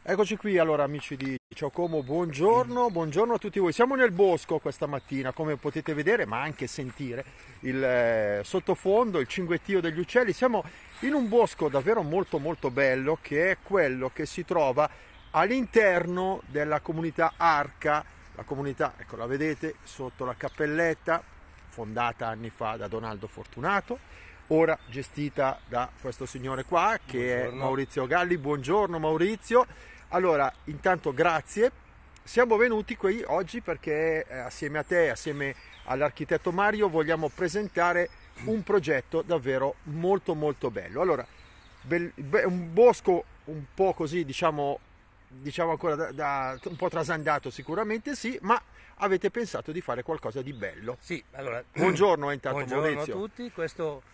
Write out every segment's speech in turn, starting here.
Eccoci qui allora amici di Ciao Como, buongiorno, buongiorno a tutti voi. Siamo nel bosco questa mattina, come potete vedere ma anche sentire il sottofondo, il cinguettio degli uccelli. Siamo in un bosco davvero molto molto bello che è quello che si trova all'interno della comunità Arca, la comunità, ecco la vedete sotto la cappelletta, fondata anni fa da Donaldo Fortunato, ora gestita da questo signore qua che Buongiorno. è Maurizio Galli. Buongiorno Maurizio. Allora, intanto grazie, siamo venuti qui oggi perché assieme a te, assieme all'architetto Mario, vogliamo presentare un progetto davvero molto molto bello. Allora, un bosco un po' così, diciamo ancora un po' trasandato sicuramente sì, ma avete pensato di fare qualcosa di bello. Sì, allora, Buongiorno intanto buongiorno Maurizio. a tutti. Questo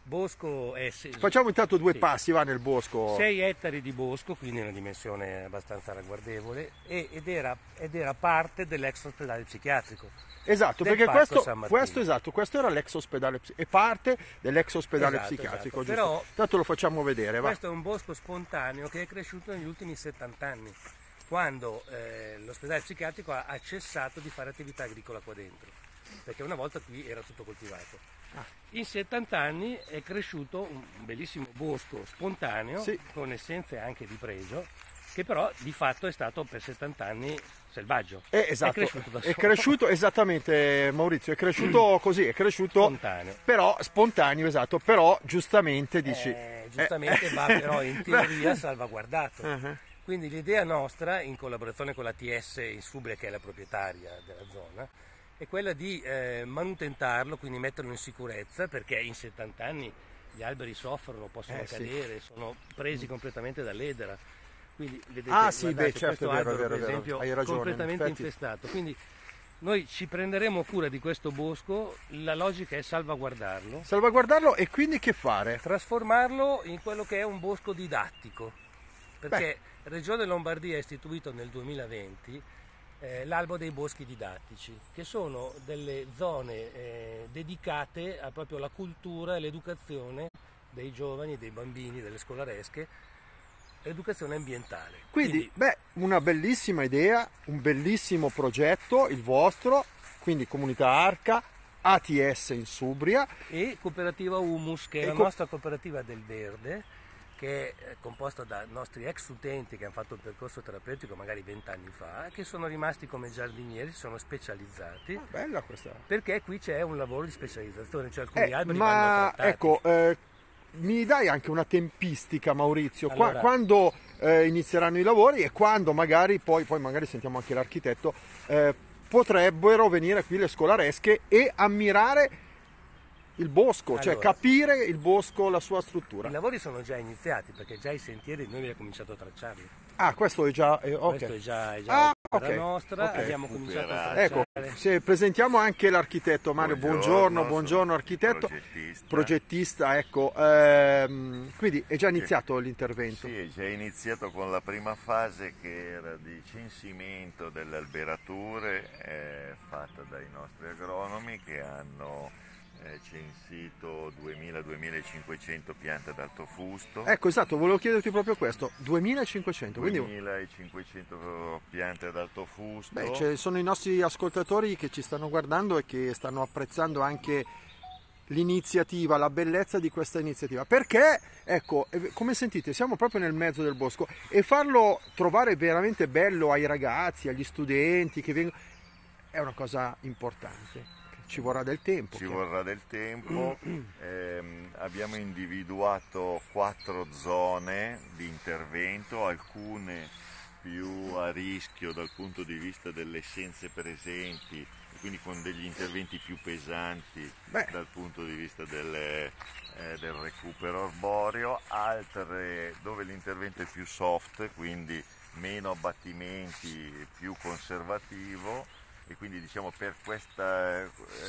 bosco è Facciamo intanto due passi, va nel bosco. 6 ettari di bosco, quindi una dimensione abbastanza ragguardevole, ed era parte dell'ex ospedale psichiatrico. Esatto, del perché Parco San Martino. questo era l'ex ospedale, è parte dell'ex ospedale Esatto, psichiatrico, esatto. giusto? Però Tanto lo facciamo vedere, va. questo è un bosco spontaneo che è cresciuto negli ultimi 70 anni, quando l'ospedale psichiatrico ha cessato di fare attività agricola qua dentro, perché una volta qui era tutto coltivato. In 70 anni è cresciuto un bellissimo bosco spontaneo, Sì. con essenze anche di pregio, che però di fatto è stato per 70 anni selvaggio. Esatto, È cresciuto da è solo. cresciuto esattamente Maurizio, è cresciuto così, è cresciuto Spontaneo. però spontaneo, esatto, però giustamente dici... Giustamente va però in teoria salvaguardato. Uh-huh. Quindi l'idea nostra, in collaborazione con l'ATS Insubria, che è la proprietaria della zona, è quella di manutentarlo, quindi metterlo in sicurezza, perché in 70 anni gli alberi soffrono, possono Sì. cadere, sono presi completamente dall'edera. Quindi vedete, Sì, guardate, certo, questo è vero, albero è vero, per è vero. esempio Hai ragione, completamente in effetti. infestato. Quindi noi ci prenderemo cura di questo bosco, la logica è salvaguardarlo, Salvaguardarlo e quindi che fare? trasformarlo in quello che è un bosco didattico, perché Regione Lombardia ha istituito nel 2020 l'albo dei boschi didattici, che sono delle zone dedicate a proprio alla cultura e l'educazione dei giovani, dei bambini, delle scolaresche, educazione ambientale. Quindi, una bellissima idea, un bellissimo progetto, il vostro, quindi Comunità Arca, ATS Insubria. E Cooperativa Humus, che è la nostra cooperativa del verde, che è composta da nostri ex utenti che hanno fatto il percorso terapeutico magari 20 anni fa, che sono rimasti come giardinieri, sono specializzati, Bella questa. perché qui c'è un lavoro di specializzazione, cioè alcuni alberi vanno Ma trattati. ecco, mi dai anche una tempistica Maurizio, Allora, quando inizieranno i lavori e quando magari, poi magari sentiamo anche l'architetto, potrebbero venire qui le scolaresche e ammirare il bosco, cioè allora, capire il bosco, la sua struttura. i lavori sono già iniziati, perché già i sentieri noi abbiamo cominciato a tracciarli. Questo è già... ok. Questo è già opera ok, nostra, ok. abbiamo cominciato a tracciare. Ecco, se presentiamo anche l'architetto Mario, buongiorno architetto, progettista, ecco, quindi è già iniziato l'intervento? Sì, è già iniziato con la prima fase che era di censimento delle alberature fatta dai nostri agronomi che hanno censito 2000-2500 piante d'alto fusto. Ecco, esatto, volevo chiederti proprio questo, 2500, quindi... 2500 piante ad alto fusto. Sono i nostri ascoltatori che ci stanno guardando e che stanno apprezzando anche l'iniziativa, la bellezza di questa iniziativa, perché, ecco, come sentite, siamo proprio nel mezzo del bosco e farlo trovare veramente bello ai ragazzi, agli studenti che vengono, è una cosa importante. Ci vorrà del tempo. Abbiamo individuato 4 zone di intervento, alcune più a rischio dal punto di vista delle essenze presenti, quindi con degli interventi più pesanti dal punto di vista del recupero arboreo, altre dove l'intervento è più soft, quindi meno abbattimenti, più conservativo. E quindi diciamo per questa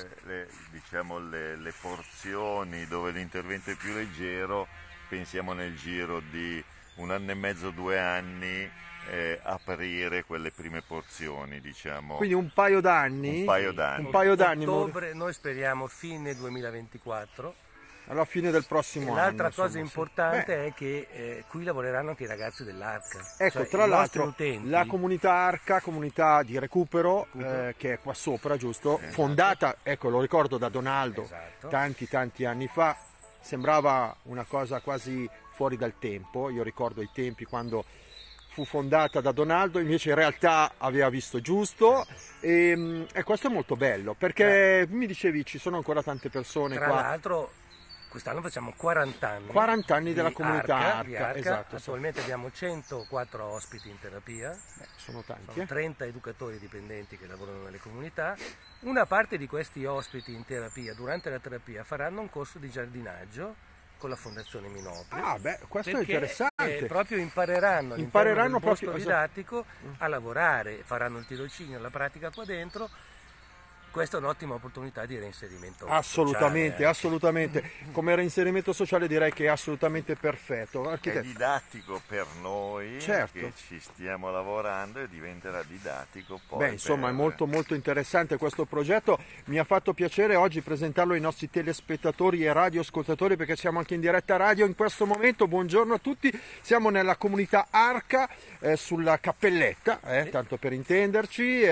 le porzioni dove l'intervento è più leggero pensiamo nel giro di 1 anno e mezzo, 2 anni aprire quelle prime porzioni, diciamo. Quindi un paio d'anni? Un paio d'anni. Ottobre, noi speriamo fine 2024. alla fine del prossimo anno. L'altra cosa insomma, importante è che qui lavoreranno anche i ragazzi dell'Arca. Ecco, cioè, tra i nostri l'altro utenti. la comunità Arca, comunità di recupero, che è qua sopra, giusto? Fondata, ecco, lo ricordo da Donaldo, Esatto. tanti anni fa, sembrava una cosa quasi fuori dal tempo. Io ricordo i tempi quando fu fondata da Donaldo, invece in realtà aveva visto giusto, e questo è molto bello, perché mi dicevi ci sono ancora tante persone Tra qua. l'altro quest'anno facciamo 40 anni. 40 anni della di comunità di Arca, esatto. Attualmente abbiamo 104 ospiti in terapia, Sono tanti, sono 30 educatori dipendenti che lavorano nelle comunità. Una parte di questi ospiti in terapia, durante la terapia, faranno un corso di giardinaggio con la Fondazione Minopri. Ah, beh, questo è Perché, interessante. proprio impareranno Impareranno del bosco proprio, didattico a lavorare, faranno il tirocinio, la pratica qua dentro. Questa è un'ottima opportunità di reinserimento Assolutamente, sociale. assolutamente. Come reinserimento sociale direi che è assolutamente perfetto. È Architetto, didattico per noi, Certo. che ci stiamo lavorando, e diventerà didattico poi. beh, insomma, è per- molto interessante questo progetto. Mi ha fatto piacere oggi presentarlo ai nostri telespettatori e radioascoltatori, perché siamo anche in diretta radio in questo momento. Buongiorno a tutti, siamo nella comunità Arca, sulla Cappelletta, tanto per intenderci,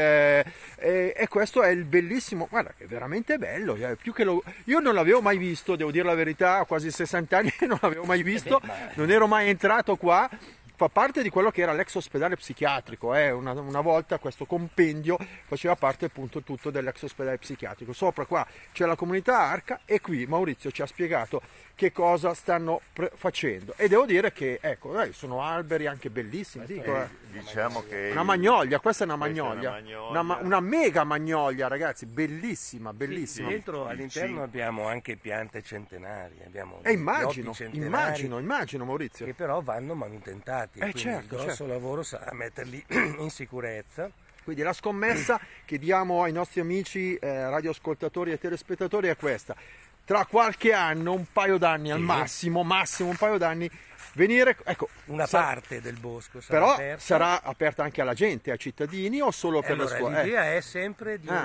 e questo è il bellissimo, guarda, è veramente bello, più che io non l'avevo mai visto, devo dire la verità, ho quasi 60 anni e non l'avevo mai visto, non ero mai entrato qua. Fa parte di quello che era l'ex ospedale psichiatrico, una volta questo compendio faceva parte appunto tutto dell'ex ospedale psichiatrico. Sopra qua c'è la comunità Arca, e qui Maurizio ci ha spiegato che cosa stanno facendo, e devo dire che ecco, sono alberi anche bellissimi. Diciamo che Una magnolia, questa è una Questa è una magnolia, magnolia. una mega magnolia, ragazzi, bellissima, Sì, bellissima. dentro all'interno abbiamo anche piante centenarie, abbiamo E immagino, pioppi centenari immagino Maurizio. che però vanno manutentati, quindi certo, il grosso certo. lavoro sarà metterli in sicurezza. Quindi la scommessa che diamo ai nostri amici radioascoltatori e telespettatori è questa: tra qualche anno, un paio d'anni al massimo un paio d'anni, venire, ecco, Una parte del bosco sarà però aperta. sarà aperta anche alla gente, ai cittadini, o solo per Allora, le scuole? l'idea è sempre di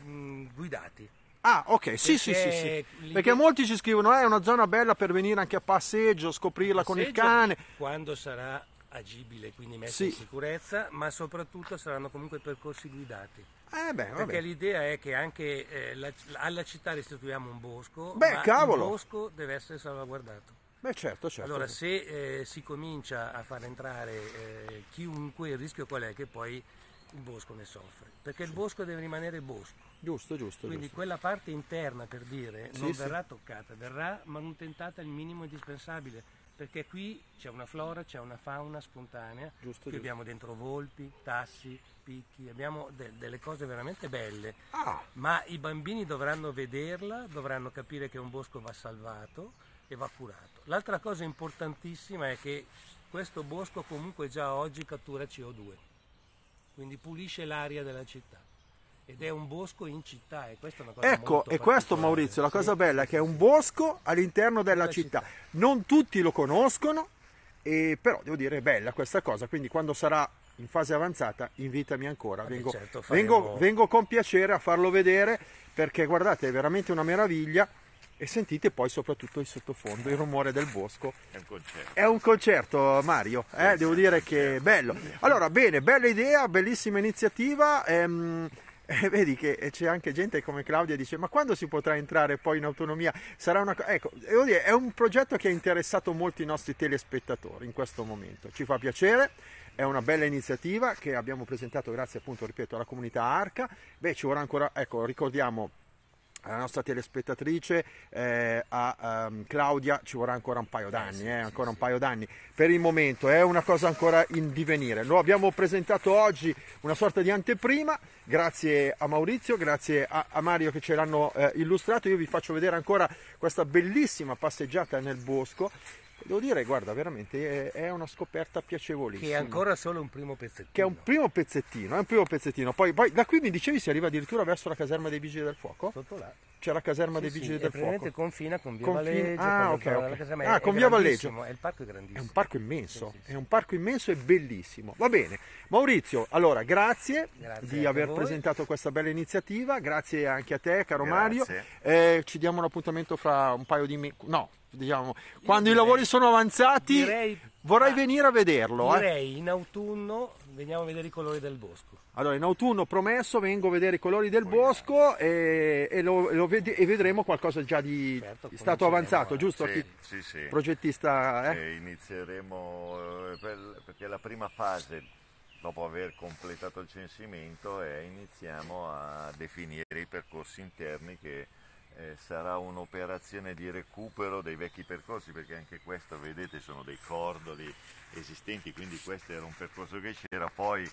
guidati. Ah, ok, sì. Perché Perché molti ci scrivono, è una zona bella per venire anche a passeggio, scoprirla con il Passeggio cane. quando sarà agibile, quindi messa Sì. in sicurezza, ma soprattutto saranno comunque percorsi guidati. Beh, Perché vabbè. l'idea è che anche alla città restituiamo un bosco, Beh, ma cavolo. il bosco deve essere salvaguardato. Beh, certo. Allora, se si comincia a far entrare chiunque, il rischio qual è? Che poi il bosco ne soffre, perché il bosco deve rimanere bosco. Giusto. Quindi quella parte interna, per dire, Sì, non sì. verrà toccata, verrà manutentata il minimo indispensabile, perché qui c'è una flora, c'è una fauna spontanea, Giusto. qui abbiamo dentro volpi, tassi, picchi, abbiamo delle cose veramente belle, Ah, ma i bambini dovranno vederla, dovranno capire che un bosco va salvato e va curato. L'altra cosa importantissima è che questo bosco comunque già oggi cattura CO2, quindi pulisce l'aria della città. Ed è un bosco in città, e questa è una cosa ecco, molto e questo particolare. Maurizio, la cosa Sì, bella è sì, che è sì. un bosco all'interno della città. Non tutti lo conoscono, però devo dire è bella questa cosa, quindi quando sarà in fase avanzata invitami ancora, vengo, certo, faremo- vengo con piacere a farlo vedere, perché guardate, è veramente una meraviglia, e sentite poi soprattutto il sottofondo, il rumore del bosco. È un concerto. È un concerto, Mario, devo dire che è bello. Allora, bene, bella idea, bellissima iniziativa. Vedi che c'è anche gente come Claudia che dice: ma quando si potrà entrare poi in autonomia? Sarà una ecco, devo dire, è un progetto che ha interessato molti nostri telespettatori in questo momento. Ci fa piacere, è una bella iniziativa che abbiamo presentato grazie, appunto, ripeto, alla comunità Arca. Beh, ci vorrà ancora, ecco, ricordiamo alla nostra telespettatrice, a Claudia, ci vorrà ancora un paio d'anni, ancora un paio d'anni. Per il momento è una cosa ancora in divenire. Lo abbiamo presentato oggi, una sorta di anteprima, grazie a Maurizio, grazie a Mario che ce l'hanno illustrato. Io vi faccio vedere ancora questa bellissima passeggiata nel bosco. devo dire, guarda, veramente è una scoperta piacevolissima. Che è ancora solo un primo pezzettino. Che è un primo pezzettino, Poi da qui mi dicevi si arriva addirittura verso la caserma dei Vigili del Fuoco? Sotto là. C'è la caserma dei Sì, Vigili sì, del e praticamente Fuoco. confina con Via Valleggio. Ok, con ok. la caserma. Con Via Valleggio. Grandissimo, il parco è grandissimo. È un parco immenso, Sì, sì, sì. è un parco immenso e bellissimo. Va bene, Maurizio, allora grazie Grazie di anche aver a voi. presentato questa bella iniziativa, grazie anche a te caro Grazie. Mario. Ci diamo un appuntamento fra un paio di mesi, no, diciamo, quando i direi- lavori sono avanzati vorrei ah, venire a vederlo. Direi in autunno veniamo a vedere i colori del bosco. Allora, in autunno promesso vengo a vedere i colori del bosco e vedremo qualcosa già di Certo, stato avanzato, giusto? Sì, Chi- sì. Progettista, Inizieremo perché la prima fase, dopo aver completato il censimento, iniziamo a definire i percorsi interni che sarà un'operazione di recupero dei vecchi percorsi, perché anche questo, vedete, sono dei cordoli esistenti, quindi questo era un percorso che c'era, poi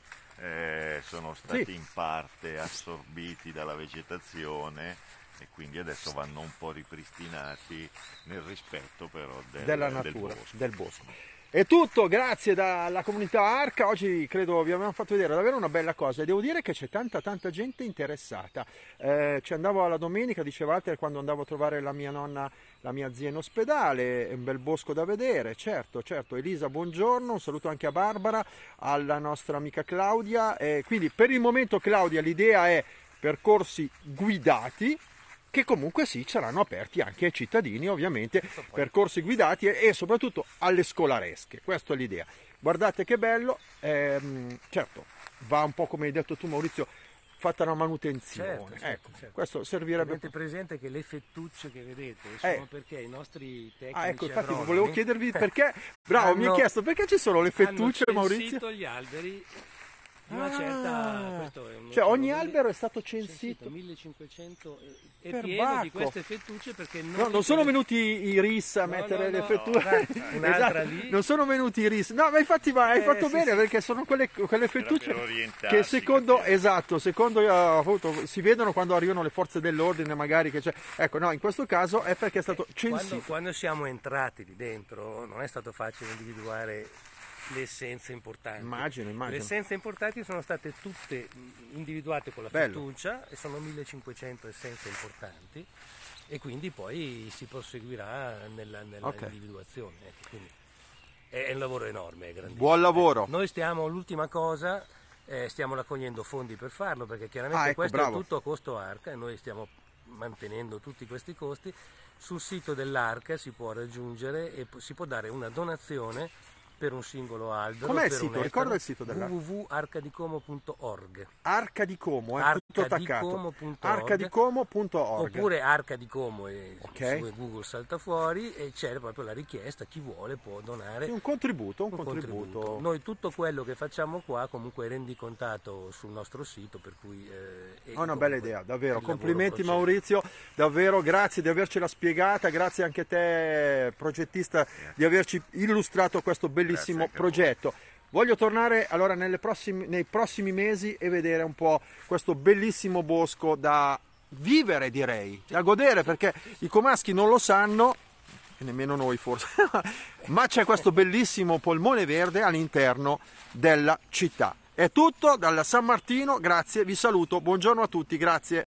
sono stati in parte assorbiti dalla vegetazione e quindi adesso vanno un po' ripristinati nel rispetto però della natura, bosco. del bosco. È tutto, grazie dalla comunità Arca. Oggi credo vi abbiamo fatto vedere davvero una bella cosa e devo dire che c'è tanta gente interessata. Ci andavo alla domenica, dice Walter, quando andavo a trovare la mia nonna, la mia zia in ospedale, è un bel bosco da vedere, certo. Elisa, buongiorno, un saluto anche a Barbara, alla nostra amica Claudia. Quindi per il momento, Claudia, l'idea è percorsi guidati, che comunque sì, saranno aperti anche ai cittadini, ovviamente, percorsi guidati e soprattutto alle scolaresche, questa è l'idea. Guardate che bello, certo, va un po' come hai detto tu Maurizio, fatta una manutenzione, Certo. questo servirebbe. Avete presente che le fettucce che vedete sono perché i nostri tecnici Ecco, infatti agronomi volevo chiedervi perché, bravo, mi hai chiesto perché ci sono le fettucce, hanno Maurizio? censito gli alberi di una certa... questo è un Cioè ogni motivo albero è stato censito. 1500 è Per pieno bacco. di queste fettucce perché Non sono venuti i RIS a mettere le fettucce. guarda, un'altra Esatto, lì. non sono venuti i RIS. No, ma infatti hai fatto sì, bene sì. perché sono quelle fettucce per orientarsi, che secondo, capire. esatto, appunto, si vedono quando arrivano le forze dell'ordine magari che c'è. Ecco, no, in questo caso è perché è stato censito. Quando siamo entrati lì dentro non è stato facile individuare le essenze importanti. Immagino. Le essenze importanti sono state tutte individuate con la Bello. fettuccia e sono 1500 essenze importanti e quindi poi si proseguirà nella Ok. individuazione. Ecco, quindi è un lavoro enorme, è grandissimo. Buon lavoro. Noi l'ultima cosa, stiamo raccogliendo fondi per farlo perché chiaramente Ecco, questo bravo. è tutto a costo Arca e noi stiamo mantenendo tutti questi costi. Sul sito dell'Arca si può raggiungere e si può dare una donazione per un singolo albero. Com'è il per un sito? ettaro. Ricorda il sito dell'Arca. www.arcadicomo.org Arca di Como, tutto attaccato. Arcadicomo.org. Arcadicomo.org. Oppure Arca di Como e Ok. su Google salta fuori e c'è proprio la richiesta, chi vuole può donare Un contributo. Noi tutto quello che facciamo qua comunque è rendicontato sul nostro sito, per cui È una bella idea, davvero. il lavoro Complimenti procede. Maurizio, davvero grazie di avercela spiegata, grazie anche a te progettista di averci illustrato questo bellissimo Grazie anche a progetto. Voglio tornare allora nei prossimi mesi e vedere un po' questo bellissimo bosco da vivere, direi, da godere, perché i comaschi non lo sanno, e nemmeno noi forse, ma c'è questo bellissimo polmone verde all'interno della città. È tutto dalla San Martino, grazie, vi saluto, buongiorno a tutti, grazie.